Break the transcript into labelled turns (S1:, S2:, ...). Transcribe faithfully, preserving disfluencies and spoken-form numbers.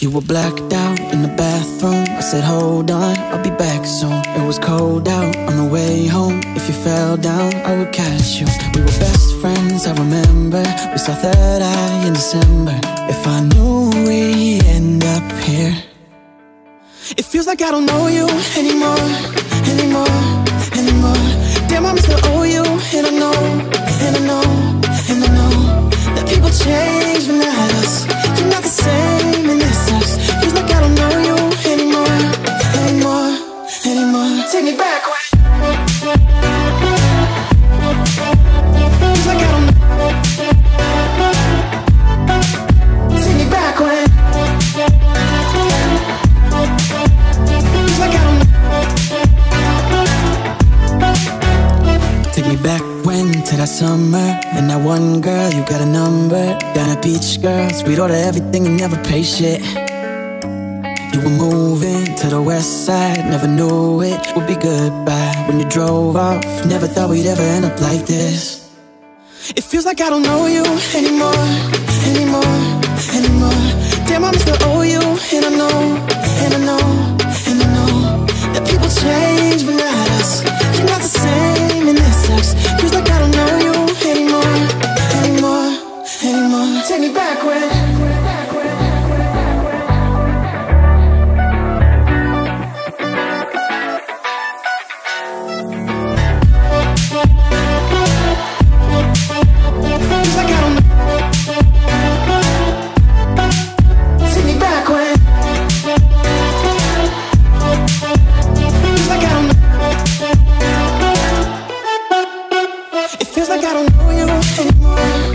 S1: You were blacked out in the bathroom. I said hold on, I'll be back soon. It was cold out on the way home. If you fell down, I would catch you. We were best friends, I remember. We saw third eye in December. If I knew we'd end up here. It feels like I don't know you anymore, anymore, anymore. Damn, I still owe you. And I know, and I know, and I know that people change but not us. You're not the same and it sucks. Feels like I don't know you anymore, anymore, anymore. Take me back when. Feels like I don't know. Take me back when. Feels like I don't know. Take me back when, to that summer. And that one girl, you got a number. Down at Beach Girls, we'd order everything and never pay shit. You were moving to the west side. Never knew it would be goodbye when you drove off. Never thought we'd ever end up like this. It feels like I don't know you anymore, anymore, anymore. Damn, I still owe you. And I know, and I know, and I know that people change but not us. You're not the same and it sucks. Feels like I don't know you anymore, anymore, anymore. Take me back when. Feels like I don't know. Take me back when. Feels like I don't know. It feels like I don't know you anymore.